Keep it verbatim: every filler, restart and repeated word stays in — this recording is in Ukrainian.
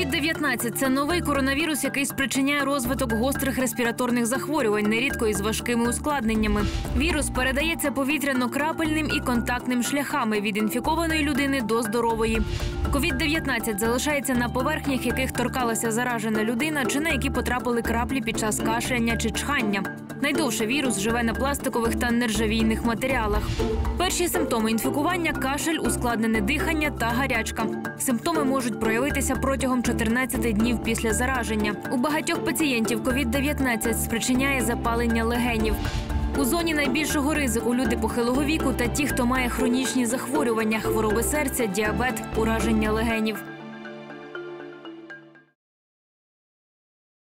ковід дев'ятнадцять – це новий коронавірус, який спричиняє розвиток гострих респіраторних захворювань, нерідко із важкими ускладненнями. Вірус передається повітряно-крапельним і контактним шляхами від інфікованої людини до здорової. ковід дев'ятнадцять залишається на поверхнях, яких торкалася заражена людина, чи на які потрапили краплі під час кашляння чи чхання. Найдовше вірус живе на пластикових та нержавійних матеріалах. Перші симптоми інфікування – кашель, ускладнене дихання та гарячка. Симптоми можуть проявитися протягом чотирнадцяти днів після зараження. У багатьох пацієнтів ковід дев'ятнадцять спричиняє запалення легенів. У зоні найбільшого ризику люди похилого віку та ті, хто має хронічні захворювання, хвороби серця, діабет, ураження легенів.